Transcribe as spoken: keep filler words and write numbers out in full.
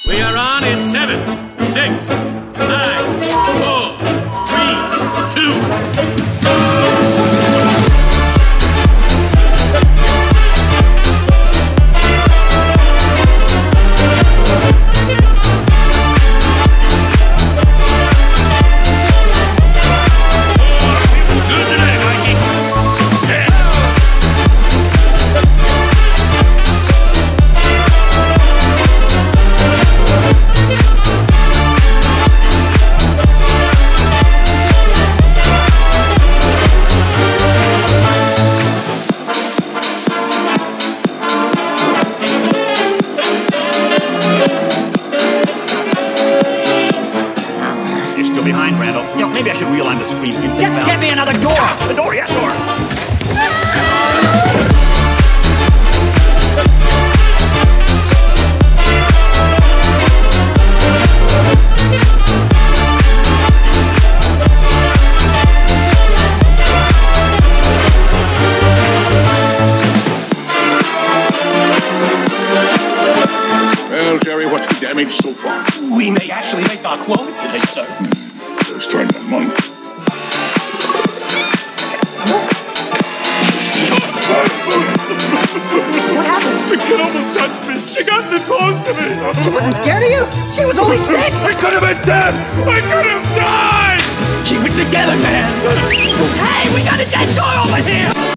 We are on in seven, six, nine, four, three, two. Behind, Randall. You know, maybe I should realign the screen. Just get me another door! The door, yes, door! Well, Jerry, what's the damage so far? We may actually make our quota today, sir. Let's turn that money. What happened? The kid almost touched me. She got this close to me. She wasn't scared of you? She was only six! I could have been dead. I could have died. Keep it together, man! Hey, we got a dead guy over here!